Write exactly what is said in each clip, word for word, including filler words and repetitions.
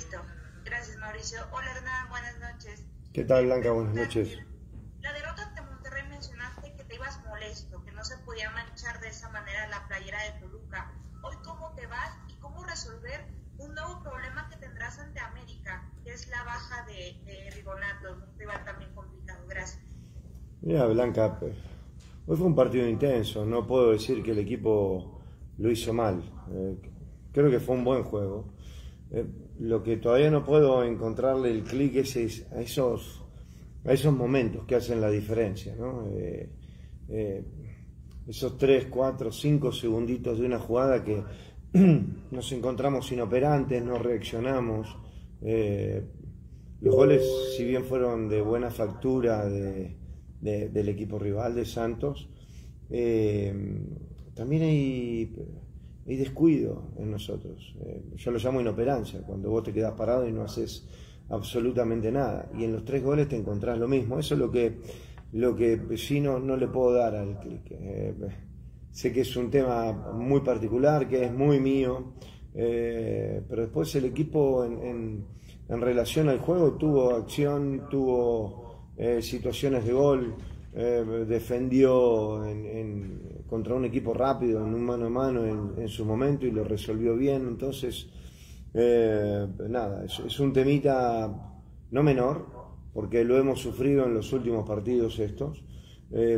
Listo. Gracias, Mauricio. Hola, Hernán, buenas noches. ¿Qué tal, Blanca? Buenas noches. La derrota ante Monterrey, mencionaste que te ibas molesto, que no se podía manchar de esa manera la playera de Toluca. Hoy, ¿cómo te vas y cómo resolver un nuevo problema que tendrás ante América, que es la baja de, de Rigonato, un rival también complicado? Gracias. Mira, Blanca, hoy fue un partido intenso. No puedo decir que el equipo lo hizo mal. Eh, creo que fue un buen juego. Eh, lo que todavía no puedo encontrarle el clic es, es a esos a esos momentos que hacen la diferencia, ¿no? Eh, eh, esos tres, cuatro, cinco segunditos de una jugada que nos encontramos inoperantes, no reaccionamos. Eh, los goles, si bien fueron de buena factura de, de, del equipo rival de Santos, eh, también hay, hay descuido en nosotros. Eh, yo lo llamo inoperancia, cuando vos te quedás parado y no haces absolutamente nada, y en los tres goles te encontrás lo mismo. Eso es lo que, lo que sí no, no le puedo dar al clic. Eh, sé que es un tema muy particular, que es muy mío, eh, pero después el equipo en, en, en relación al juego tuvo acción, tuvo eh, situaciones de gol, eh, defendió en, en, contra un equipo rápido, en un mano a mano en, en su momento, y lo resolvió bien. Entonces Eh, nada, es, es un temita no menor, porque lo hemos sufrido en los últimos partidos estos, eh,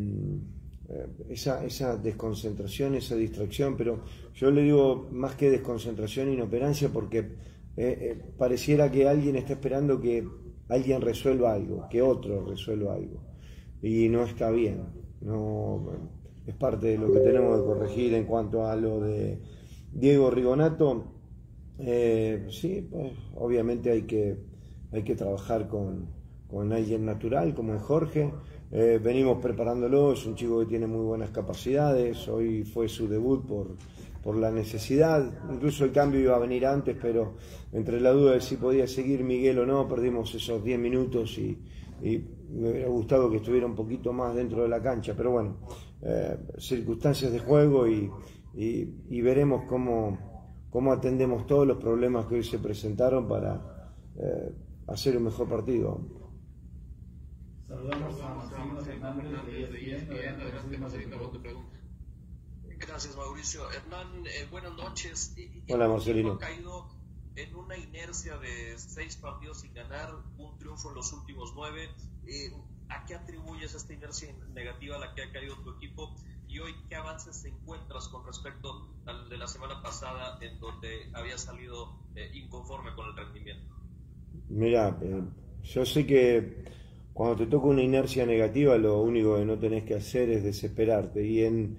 esa, esa desconcentración, esa distracción, pero yo le digo más que desconcentración, inoperancia, porque eh, eh, pareciera que alguien está esperando que alguien resuelva algo, que otro resuelva algo, y no está bien. No, es parte de lo que tenemos que corregir en cuanto a lo de Diego Rigonato. Eh, sí, pues, obviamente hay que, hay que trabajar con, con alguien natural como es Jorge. Eh, venimos preparándolo, es un chico que tiene muy buenas capacidades. Hoy fue su debut por, por la necesidad. Incluso el cambio iba a venir antes, pero entre la duda de si podía seguir Miguel o no, perdimos esos diez minutos y, y me hubiera gustado que estuviera un poquito más dentro de la cancha. Pero bueno, eh, circunstancias de juego, y, y, y veremos cómo cómo atendemos todos los problemas que hoy se presentaron para eh, hacer un mejor partido. Saludamos a Marcelino Fernández de E S P N. Gracias, Mauricio. Hernán, eh, buenas noches. Hola, Marcelino. Ha caído en una inercia de seis partidos sin ganar, un triunfo en los últimos nueve. Eh, ¿A qué atribuyes esta inercia negativa a la que ha caído tu equipo? Y hoy, ¿qué avances encuentras con respecto al de la semana pasada, en donde había salido eh, inconforme con el rendimiento? Mira, eh, yo sé que cuando te toca una inercia negativa, lo único que no tenés que hacer es desesperarte. Y en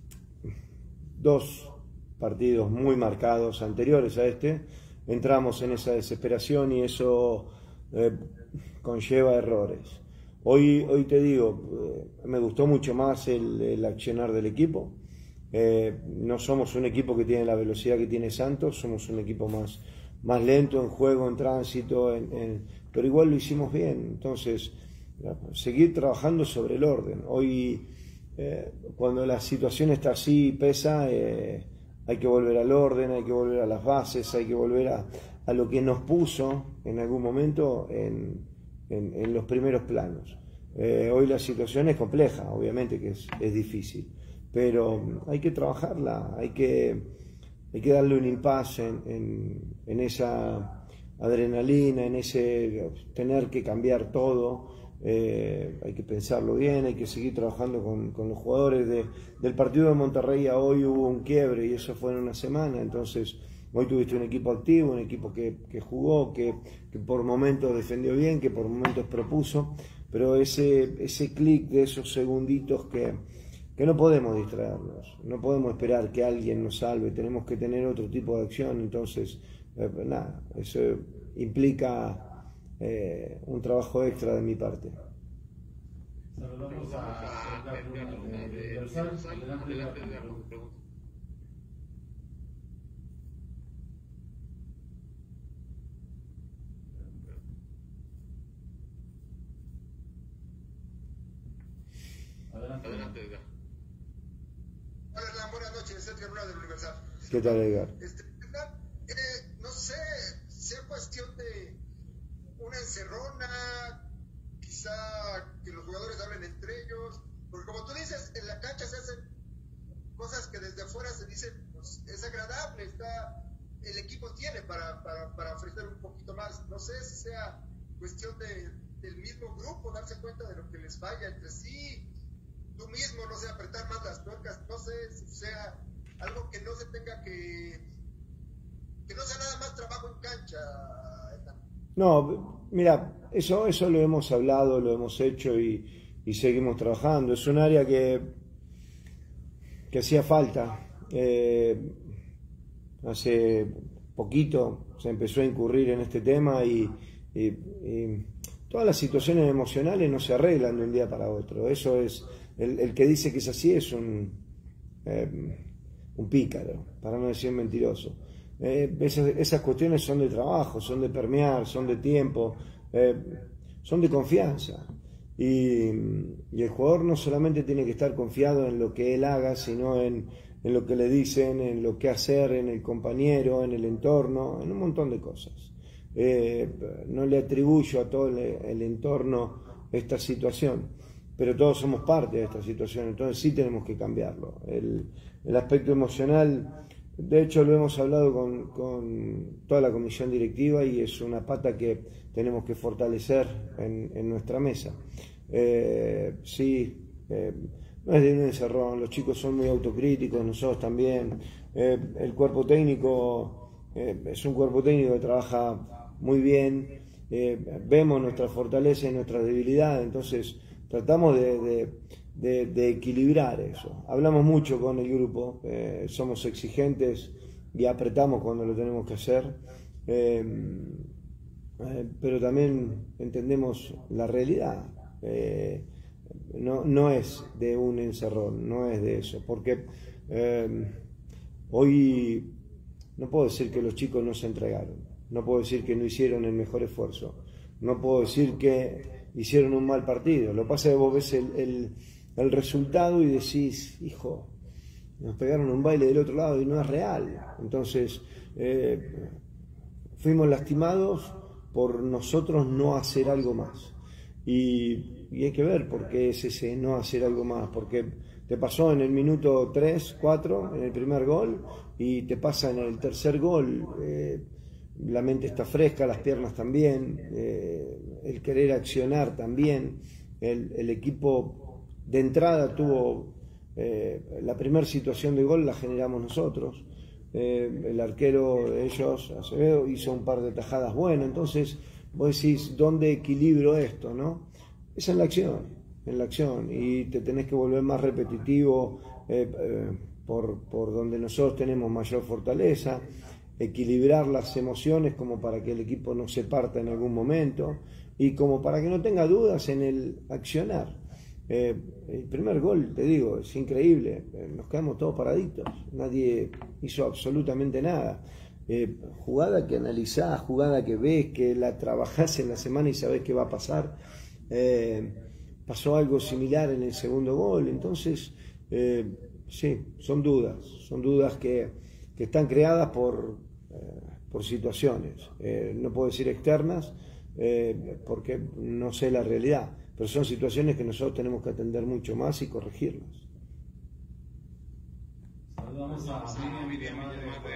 dos partidos muy marcados anteriores a este, entramos en esa desesperación, y eso eh, conlleva errores. Hoy, hoy te digo, eh, me gustó mucho más el, el accionar del equipo. Eh, no somos un equipo que tiene la velocidad que tiene Santos, somos un equipo más, más lento en juego, en tránsito, en, en, pero igual lo hicimos bien. Entonces, seguir trabajando sobre el orden. Hoy, eh, cuando la situación está así, pesa, eh, hay que volver al orden, hay que volver a las bases, hay que volver a, a lo que nos puso en algún momento en En, en los primeros planos. Eh, hoy la situación es compleja, obviamente que es, es difícil, pero hay que trabajarla, hay que, hay que darle un impasse en, en, en esa adrenalina, en ese tener que cambiar todo. Eh, hay que pensarlo bien, hay que seguir trabajando con, con los jugadores. De, del partido de Monterrey a hoy hubo un quiebre, y eso fue en una semana. Entonces hoy tuviste un equipo activo, un equipo que, que jugó, que, que por momentos defendió bien, que por momentos propuso, pero ese, ese clic de esos segunditos que, que no podemos distraernos, no podemos esperar que alguien nos salve, tenemos que tener otro tipo de acción. Entonces, eh, nada, eso implica eh, un trabajo extra de mi parte. Saludamos a Edgar Luna de Universal. Adelante, Edgar. Adelante, adelante, Edgar. Hola, Hernán, buenas noches. Edgar Luna del Universal. ¿Qué tal, Edgar? Este, Hernán, eh, no sé, se ha puesto encerrona, quizá que los jugadores hablen entre ellos, porque como tú dices, en la cancha se hacen cosas que desde afuera se dicen, pues, es agradable, está, el equipo tiene para, para, para ofrecer un poquito más. No sé si sea cuestión de, del mismo grupo, darse cuenta de lo que les falla entre sí, tú mismo, no sé, apretar más las tuercas, no sé si sea algo que no se tenga que, que no sea nada más trabajo en cancha. No, mira, eso, eso lo hemos hablado, lo hemos hecho y, y seguimos trabajando. Es un área que, que hacía falta. Eh, hace poquito se empezó a incurrir en este tema y, y, y todas las situaciones emocionales no se arreglan de un día para otro. Eso es, el, el que dice que es así es un, eh, un pícaro, para no decir mentiroso. Eh, esas, esas cuestiones son de trabajo, son de permear, son de tiempo, eh, son de confianza. Y, y el jugador no solamente tiene que estar confiado en lo que él haga, sino en, en lo que le dicen, en lo que hacer, en el compañero, en el entorno, en un montón de cosas. Eh, no le atribuyo a todo el, el entorno esta situación, pero todos somos parte de esta situación, entonces sí tenemos que cambiarlo. El, el aspecto emocional, de hecho lo hemos hablado con, con toda la comisión directiva y es una pata que tenemos que fortalecer en, en nuestra mesa. Eh, sí, eh, no es de un encerrón, los chicos son muy autocríticos, nosotros también. Eh, el cuerpo técnico eh, es un cuerpo técnico que trabaja muy bien, eh, vemos nuestras fortalezas y nuestras debilidades, entonces tratamos de, de, de, de equilibrar eso. Hablamos mucho con el grupo, eh, somos exigentes y apretamos cuando lo tenemos que hacer, eh, eh, pero también entendemos la realidad. Eh, no, no es de un encerrón, no es de eso, porque eh, hoy no puedo decir que los chicos no se entregaron, no puedo decir que no hicieron el mejor esfuerzo, no puedo decir que hicieron un mal partido. Lo que pasa es que vos ves el, el, el resultado y decís, hijo, nos pegaron un baile del otro lado y no es real. Entonces, eh, fuimos lastimados por nosotros no hacer algo más. Y, y hay que ver por qué es ese no hacer algo más, porque te pasó en el minuto tres, cuatro, en el primer gol, y te pasa en el tercer gol. Eh, la mente está fresca, las piernas también, eh, el querer accionar también. El, el equipo de entrada tuvo eh, la primera situación de gol, la generamos nosotros. Eh, el arquero de ellos, Acevedo, hizo un par de tajadas buenas. Entonces vos decís, ¿dónde equilibro esto, no? Es en la acción, en la acción, y te tenés que volver más repetitivo eh, eh, por, por donde nosotros tenemos mayor fortaleza, equilibrar las emociones como para que el equipo no se parta en algún momento y como para que no tenga dudas en el accionar. Eh, el primer gol, te digo, es increíble, nos quedamos todos paraditos, nadie hizo absolutamente nada. Eh, jugada que analizás, jugada que ves, que la trabajás en la semana y sabés qué va a pasar. Eh, pasó algo similar en el segundo gol, entonces eh, sí, son dudas, son dudas que, que están creadas por, eh, por situaciones, eh, no puedo decir externas eh, porque no sé la realidad, pero son situaciones que nosotros tenemos que atender mucho más y corregirlas. Saludamos a Miriam, Miriam,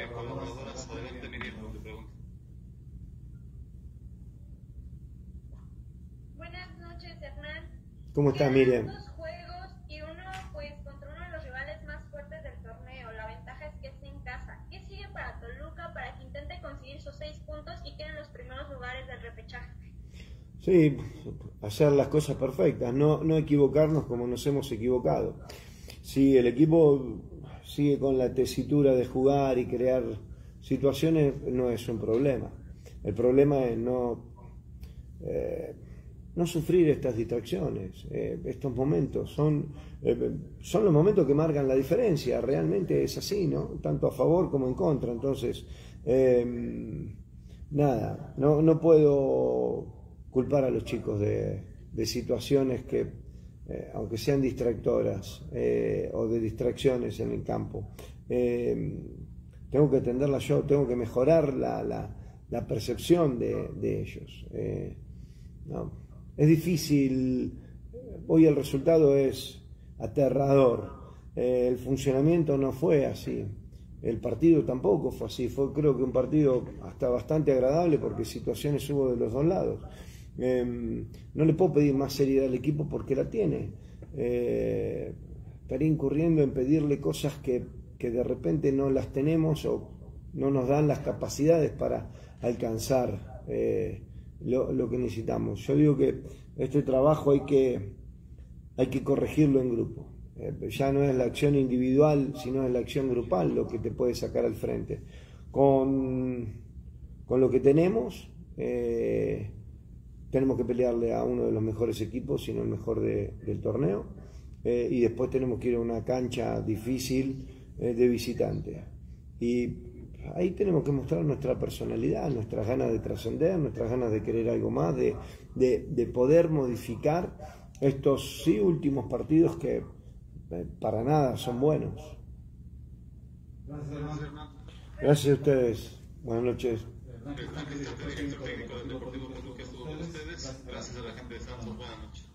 Buenas noches, Hernán. ¿Cómo estás, Miriam? Dos juegos y uno pues contra uno de los rivales más fuertes del torneo. La ventaja es que es en casa. ¿Qué sigue para Toluca para que intente conseguir sus seis puntos y quede en los primeros lugares del repechaje? Sí, hacer las cosas perfectas, no, no equivocarnos como nos hemos equivocado. Si el equipo sigue con la tesitura de jugar y crear situaciones, no es un problema. El problema es no, eh, no sufrir estas distracciones, eh, estos momentos. Son, eh, son los momentos que marcan la diferencia, realmente es así, ¿no? Tanto a favor como en contra. Entonces, eh, nada, no, no puedo culpar a los chicos de, de situaciones que, eh, aunque sean distractoras eh, o de distracciones en el campo, eh, tengo que atenderlas yo, tengo que mejorar la, la, la percepción de, de ellos. Eh, no, es difícil. Hoy el resultado es aterrador. Eh, el funcionamiento no fue así. El partido tampoco fue así. Fue, creo que un partido hasta bastante agradable porque situaciones hubo de los dos lados. Eh, no le puedo pedir más seriedad al equipo porque la tiene. Eh, estaría incurriendo en pedirle cosas que, que de repente no las tenemos o no nos dan las capacidades para alcanzar eh, lo, lo que necesitamos. Yo digo que este trabajo hay que, hay que corregirlo en grupo. Eh, ya no es la acción individual, sino es la acción grupal lo que te puede sacar al frente. Con, con lo que tenemos, eh, tenemos que pelearle a uno de los mejores equipos, sino el mejor de, del torneo, eh, y después tenemos que ir a una cancha difícil eh, de visitante. Y ahí tenemos que mostrar nuestra personalidad, nuestras ganas de trascender, nuestras ganas de querer algo más, de, de, de poder modificar estos sí últimos partidos que eh, para nada son buenos. Gracias, hermano. Gracias a ustedes. Buenas noches. Gracias a la gente de Santos, buenas noches.